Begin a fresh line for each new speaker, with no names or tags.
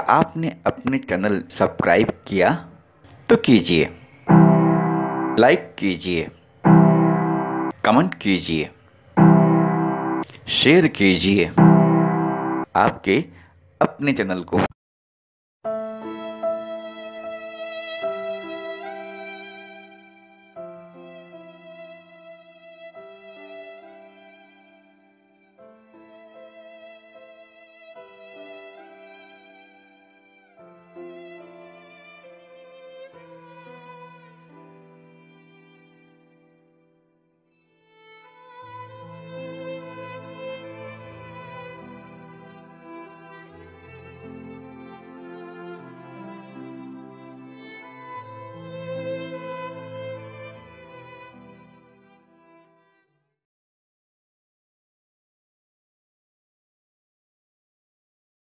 आपने अपने channel subscribe किया तो कीजिए, लाइक कीजिए, कमेंट कीजिए, शेयर कीजिए आपके अपने चैनल को।